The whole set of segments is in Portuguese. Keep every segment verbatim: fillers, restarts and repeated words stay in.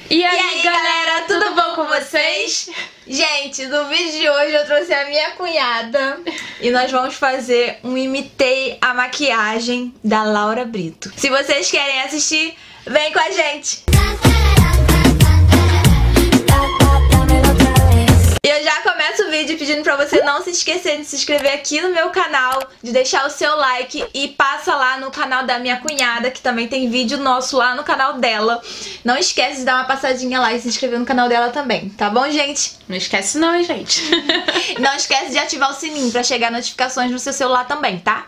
E aí, e aí galera, tudo, tudo bom com vocês? Gente, no vídeo de hoje eu trouxe a minha cunhada e nós vamos fazer um imitei a maquiagem da Laura Brito. Se vocês querem assistir, vem com a gente! E eu já começo o vídeo pedindo pra você não se esquecer de se inscrever aqui no meu canal, de deixar o seu like e passa lá no canal da minha cunhada, que também tem vídeo nosso lá no canal dela. Não esquece de dar uma passadinha lá e se inscrever no canal dela também, tá bom, gente? Não esquece não, hein, gente? Não esquece de ativar o sininho pra chegar notificações no seu celular também, tá?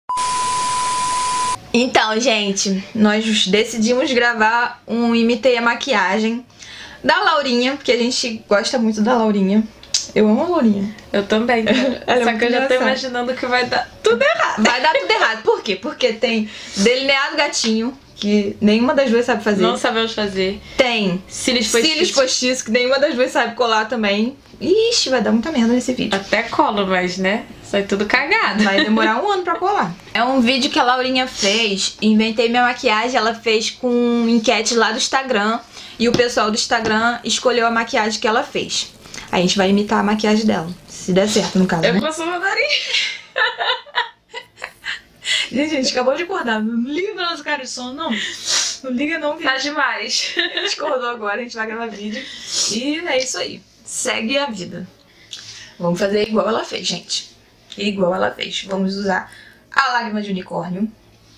Então, gente, nós decidimos gravar um imitei a maquiagem da Laurinha, porque a gente gosta muito da Laurinha. Eu amo a Laurinha. Eu também. Ela Só é que eu já tô engraçada. imaginando que vai dar tudo errado. Vai dar tudo errado. Por quê? Porque tem delineado gatinho, que nenhuma das duas sabe fazer. Não sabemos fazer. Tem Cílios postiços. cílios postiços, que nenhuma das duas sabe colar também. Ixi, vai dar muita merda nesse vídeo. Até colo, mas né? Sai tudo cagado. Vai demorar um ano pra colar. É um vídeo que a Laurinha fez. Inventei minha maquiagem. Ela fez com enquete lá do Instagram. E o pessoal do Instagram escolheu a maquiagem que ela fez. Aí a gente vai imitar a maquiagem dela. Se der certo, no caso, Eu né? coço meu nariz. Gente, a gente acabou de acordar. Não liga pra nossa cara de sono, não. Não liga não, Tá demais. A gente acordou agora, a gente vai gravar vídeo. E é isso aí. Segue a vida. Vamos fazer igual ela fez, gente. Igual ela fez. Vamos usar a lágrima de unicórnio.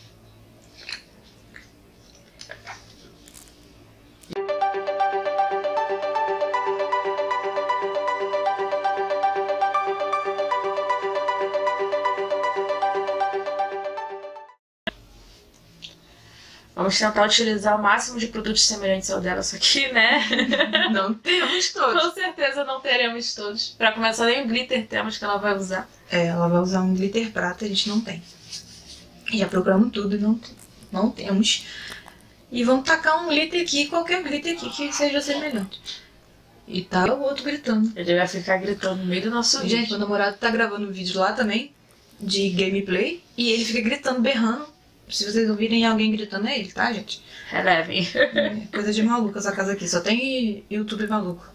Vamos tentar utilizar o máximo de produtos semelhantes ao dela, só que, né? Não temos todos. Com certeza não teremos todos. Pra começar, nem o glitter temos que ela vai usar. É, ela vai usar um glitter prata, a gente não tem. Já procuramos tudo e não, não temos. E vamos tacar um glitter aqui, qualquer glitter aqui que seja semelhante. E tá o outro gritando. Ele vai ficar gritando no meio do nosso vídeo. Gente, meu namorado tá gravando um vídeo lá também, de gameplay, e ele fica gritando, berrando. Se vocês ouvirem alguém gritando, é ele, tá, gente? Relevem. É coisa de maluco essa casa aqui, só tem YouTube maluco.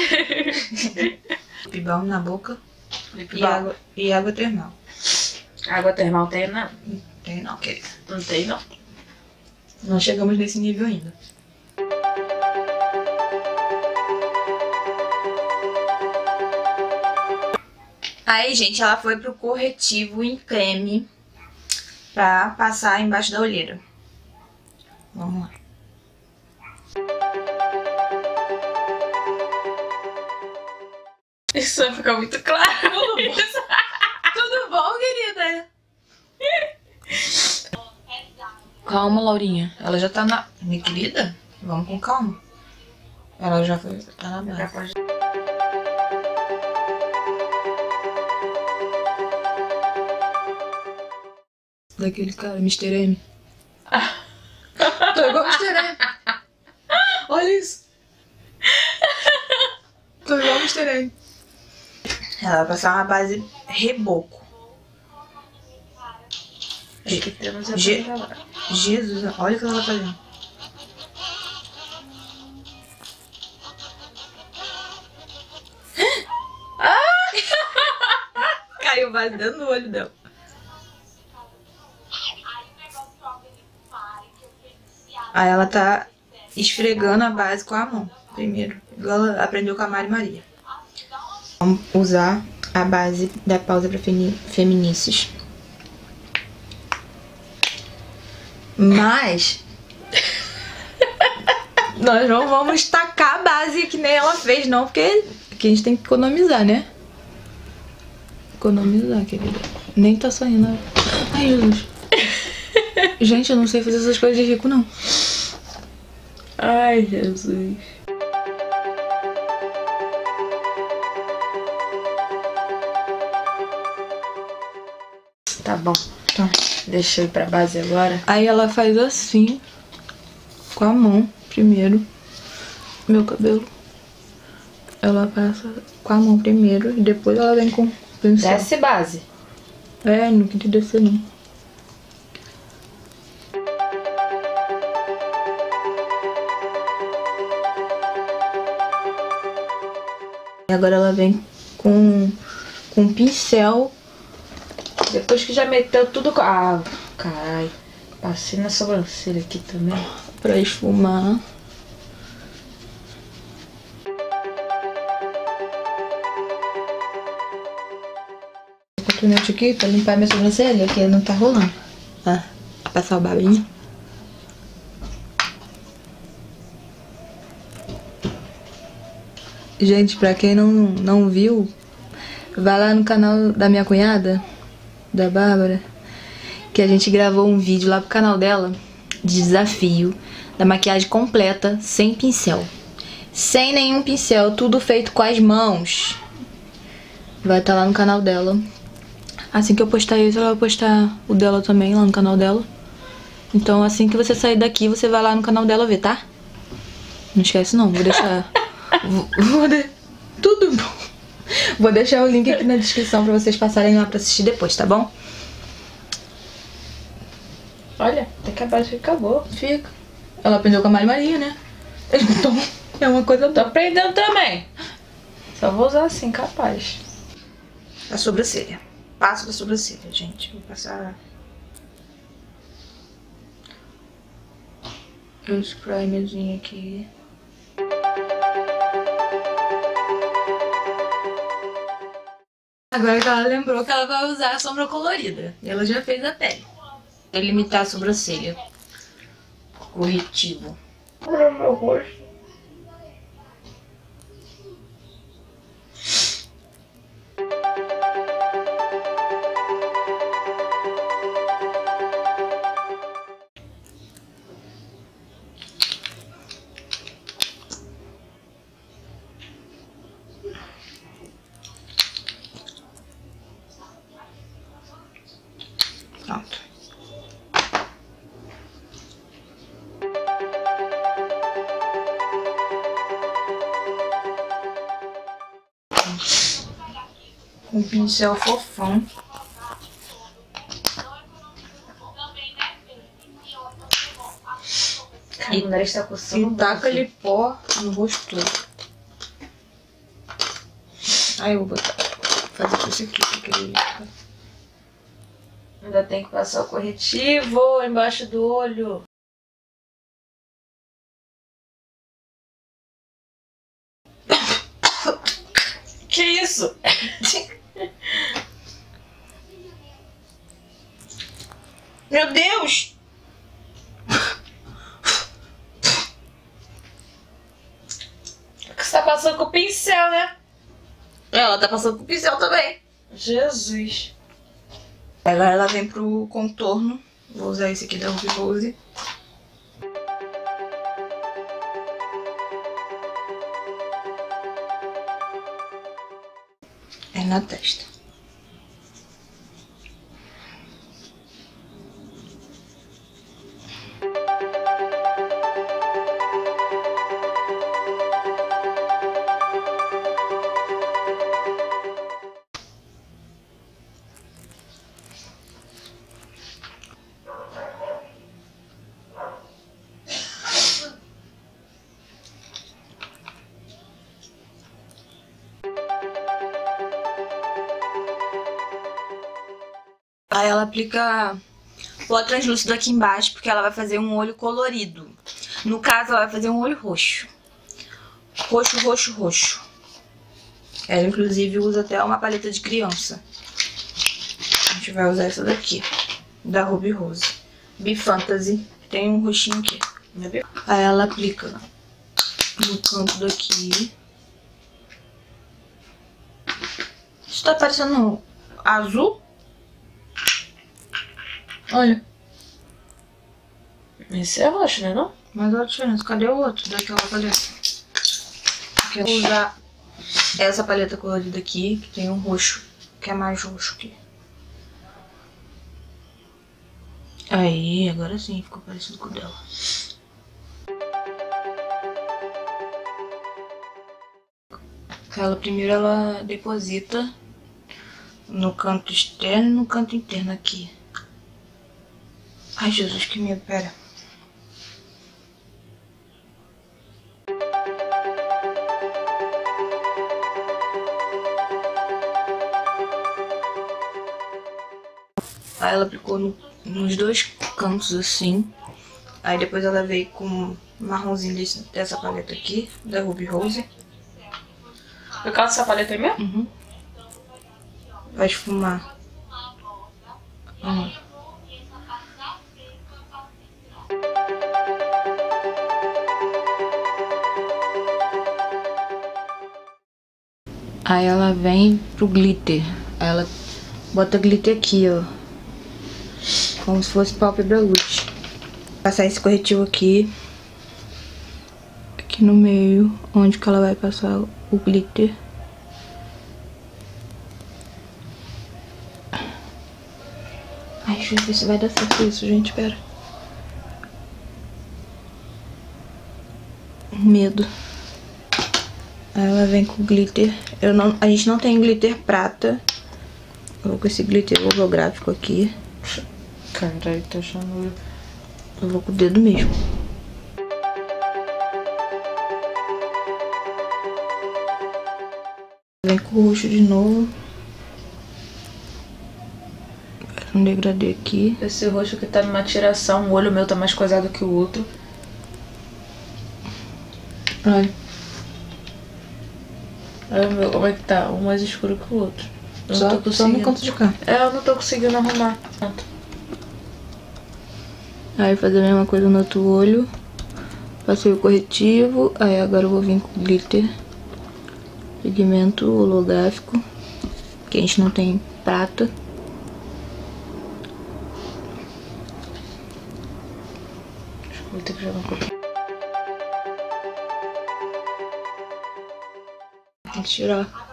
Lip balm na boca Lip e balm. água, e água termal. Água termal tem, não? Tem não, querida. Não tem, não. Não chegamos nesse nível ainda. Aí, gente, ela foi pro corretivo em creme pra passar embaixo da olheira. Vamos lá. Isso vai ficar muito claro. Tudo bom, Tudo bom, querida? Calma, Laurinha. Ela já tá na... Minha querida, vamos com calma. Ela já foi... tá na base. Daquele cara, mister M. Tô igual mister M. Olha isso. Tô igual mister M. Ela vai passar uma base reboco. Acho que temos a Je- agora. Jesus, olha o que ela tá fazendo. Caiu base dentro do olho dela. Aí ela tá esfregando a base com a mão, primeiro. Igual ela aprendeu com a Mari Maria. Vamos usar a base da pausa pra femi- Feminícios. Mas... nós não vamos tacar a base que nem ela fez, não. Porque aqui a gente tem que economizar, né? Economizar, querida. Nem tá saindo. Ai, Jesus. Gente, eu não sei fazer essas coisas de rico, não. Ai, Jesus. Tá bom. Tá. Deixa eu ir pra base agora. Aí ela faz assim, com a mão, primeiro, meu cabelo. Ela passa com a mão primeiro e depois ela vem com o pincel. Desce base. É, não queria descer não. Agora ela vem com, com um pincel. Depois que já meteu tudo... Ah, caralho. Passei na sobrancelha aqui também. Pra esfumar. Cotonete aqui pra limpar minha sobrancelha, que não tá rolando. Ah, passar o babinho. Gente, pra quem não, não viu, vai lá no canal da minha cunhada, da Bárbara, que a gente gravou um vídeo lá pro canal dela de desafio da maquiagem completa sem pincel. Sem nenhum pincel, tudo feito com as mãos. Vai estar lá no canal dela. Assim que eu postar isso, ela vai postar o dela também lá no canal dela. Então assim que você sair daqui, você vai lá no canal dela ver, tá? Não esquece não, vou deixar... vou, vou de... Tudo bom. Vou deixar o link aqui na descrição pra vocês passarem lá pra assistir depois, tá bom? Olha, até que a base acabou. Fica. Ela aprendeu com a Mari Maria, né? Então, é uma coisa... Tô aprendendo também. Só vou usar assim, capaz. A sobrancelha. Passo da sobrancelha, gente. Vou passar... um primerzinho aqui. Agora que ela lembrou que ela vai usar a sombra colorida. E ela já fez a pele. Delimitar a sobrancelha. Corretivo. Olha o meu rosto. Pronto. Um pincel fofão. E o nariz tá coçando. E taca-lhe pó no rosto todo. Aí eu vou botar, fazer com isso aqui, porque ele... Ainda tem que passar o corretivo embaixo do olho. Que isso? Meu Deus! Você tá passando com o pincel, né? Ela tá passando com o pincel também. Jesus. Agora ela vem pro contorno. Vou usar esse aqui da Ruby Rose. É na testa. Aí ela aplica pó translúcido aqui embaixo, porque ela vai fazer um olho colorido. No caso, ela vai fazer um olho roxo. Roxo, roxo, roxo. Ela, inclusive, usa até uma paleta de criança. A gente vai usar essa daqui, da Ruby Rose. Bifantasy. Tem um roxinho aqui. Aí ela aplica no canto daqui. Isso tá parecendo azul? Olha. Esse é roxo, né, não? Mas olha a diferença. Cadê o outro daquela paleta? Aqui eu vou usar essa paleta colorida aqui, que tem um roxo, que é mais roxo aqui. Aí, agora sim, ficou parecido com o dela. Ela primeiro ela deposita no canto externo e no canto interno aqui. Ai, Jesus, que medo, pera. Aí ela aplicou no, nos dois cantos assim. Aí depois ela veio com um marronzinho desse, dessa paleta aqui, da Ruby Rose. Por causa dessa paleta aí mesmo? Uhum. Vai esfumar. Hum. Aí ela vem pro glitter. Aí ela bota glitter aqui, ó. Como se fosse pálpebra luz. Passar esse corretivo aqui. Aqui no meio, onde que ela vai passar o glitter. Ai, deixa eu ver se vai dar certo isso, gente, pera. Medo. Aí ela vem com glitter. Eu não, a gente não tem glitter prata. Eu vou com esse glitter holográfico aqui. Caralho, tô achando... Eu vou com o dedo mesmo. Vem com o roxo de novo. Faz um degradê aqui. Esse roxo que tá numa tiração, o olho meu tá mais coisado que o outro. Ai. Olha o meu, como é que tá? Um mais escuro que o outro. Eu Só, não tô só no conseguindo. canto de cá. É, eu não tô conseguindo arrumar. Pronto. Aí fazer a mesma coisa no outro olho. Passei o corretivo. Aí agora eu vou vir com glitter. Pigmento holográfico. Que a gente não tem prata. Acho que vou ter que jogar um pouquinho. Tem que tirar.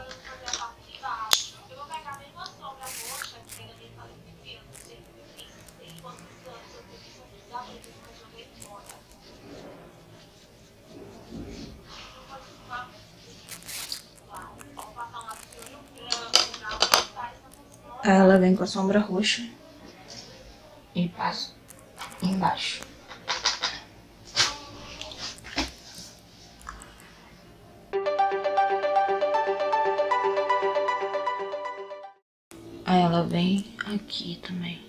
Aí ela vem com a sombra roxa e passa embaixo. Aí ela vem aqui também.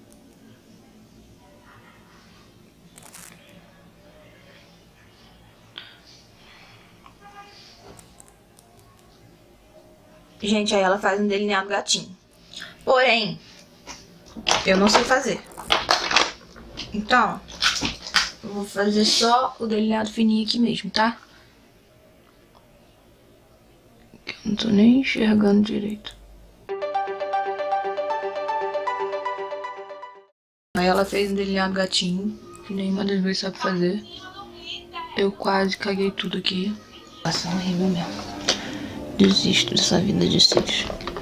Gente, aí ela faz um delineado gatinho. Porém, eu não sei fazer. Então, eu vou fazer só o delineado fininho aqui mesmo, tá? Eu não tô nem enxergando direito. Aí ela fez um delineado gatinho, que nenhuma das duas sabe fazer. Eu quase caguei tudo aqui. Nossa, é horrível mesmo. Desisto dessa vida de cílios.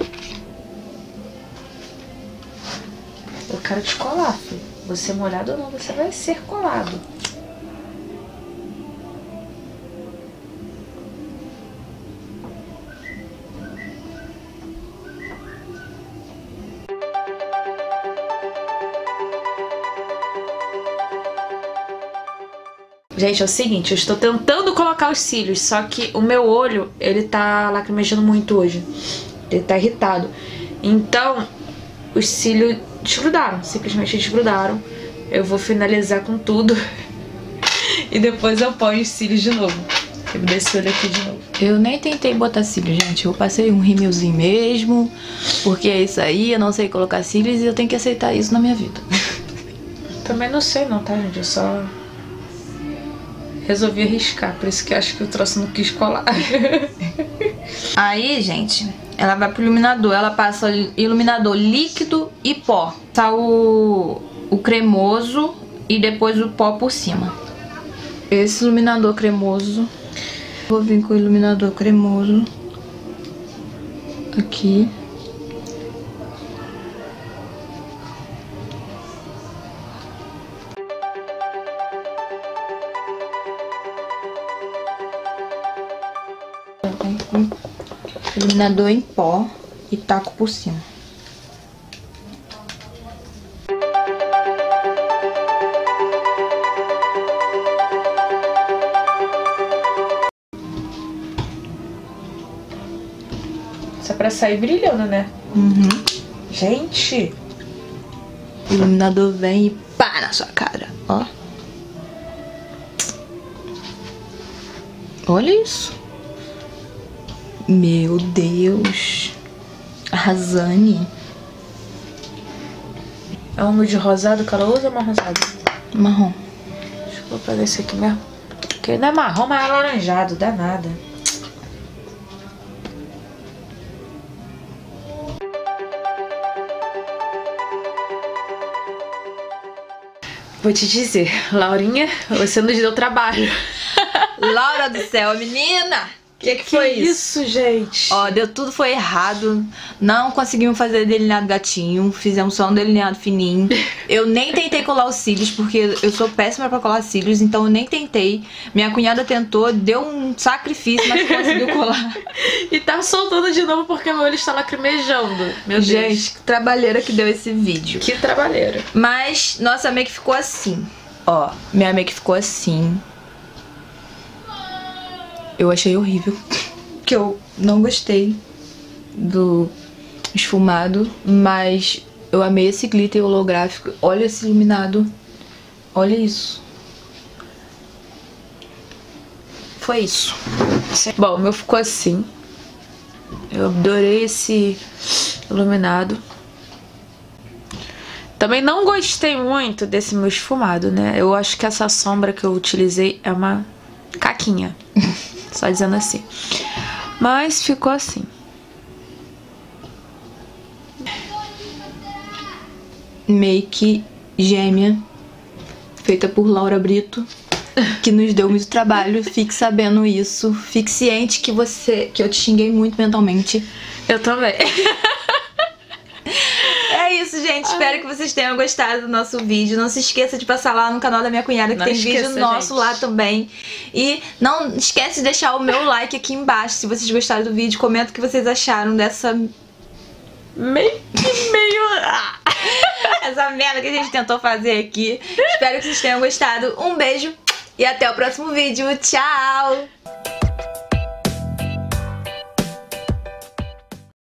Eu quero te colar, filho. Você molhado ou não, você vai ser colado. Gente, é o seguinte, eu estou tentando colocar os cílios, só que o meu olho, ele tá lacrimejando muito hoje. Ele tá irritado. Então, os cílios desgrudaram, simplesmente desgrudaram. Eu vou finalizar com tudo e depois eu ponho os cílios de novo. Eu vou desse olho aqui de novo. Eu nem tentei botar cílios, gente. Eu passei um rímelzinho mesmo, porque é isso aí, eu não sei colocar cílios e eu tenho que aceitar isso na minha vida. Também não sei não, tá, gente? Eu só resolvi arriscar, por isso que eu acho que o troço não quis colar. Aí, gente, ela vai pro iluminador. Ela passa iluminador líquido e pó. Tá o, o cremoso e depois o pó por cima. Esse iluminador cremoso. Vou vir com o iluminador cremoso aqui. Iluminador em pó e taco por cima. Isso é pra sair brilhando, né? Uhum. Gente, iluminador vem e pá na sua cara, ó. Olha isso. Meu Deus. Arrasane. É um nude rosado que ela usa ou marrom rosado? Marrom. Acho que eu vou pegar esse aqui mesmo. Porque não é marrom, mas é alaranjado, dá nada. Vou te dizer, Laurinha, você nos deu trabalho. Laura do céu, menina! O que, que, que foi isso? isso, gente? Ó, deu tudo foi errado. Não conseguimos fazer delineado gatinho. Fizemos só um delineado fininho. Eu nem tentei colar os cílios, porque eu sou péssima pra colar cílios, então eu nem tentei. Minha cunhada tentou, deu um sacrifício, mas conseguiu colar. E tá soltando de novo porque meu olho está lacrimejando. Meu Deus. Gente, que trabalheira que deu esse vídeo. Que trabalheira. Mas nossa make ficou assim. Ó, minha make ficou assim. Eu achei horrível, que eu não gostei do esfumado, mas eu amei esse glitter holográfico. Olha esse iluminado, olha isso. Foi isso. Bom, o meu ficou assim. Eu adorei esse iluminado. Também não gostei muito desse meu esfumado, né? Eu acho que essa sombra que eu utilizei é uma caquinha. Só dizendo assim. Mas ficou assim. Make gêmea, feita por Laura Brito, que nos deu muito trabalho. Fique sabendo isso. Fique ciente que você, que eu te xinguei muito mentalmente. Eu também. É isso, gente. Ai. Espero que vocês tenham gostado do nosso vídeo. Não se esqueça de passar lá no canal da minha cunhada, que não tem esqueça, vídeo nosso gente. Lá também. E não esquece de deixar o meu like aqui embaixo se vocês gostaram do vídeo. Comenta o que vocês acharam dessa... Meio... meio... essa merda que a gente tentou fazer aqui. Espero que vocês tenham gostado. Um beijo e até o próximo vídeo. Tchau!